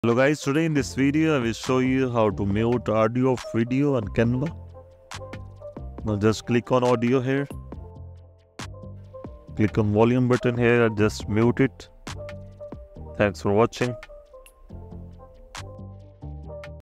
Hello guys, today in this video I will show you how to mute audio of video on Canva. Now just click on audio here. Click on volume button here and just mute it. Thanks for watching.